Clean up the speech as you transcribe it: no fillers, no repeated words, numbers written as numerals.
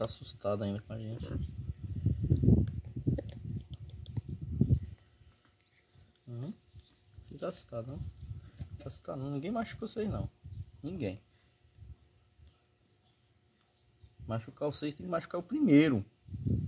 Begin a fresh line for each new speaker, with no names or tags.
tá assustado ainda com a gente. Você tá assustado, não? Tá assustado, não? Ninguém machucou vocês, não. Ninguém. Machucar vocês tem que machucar o primeiro.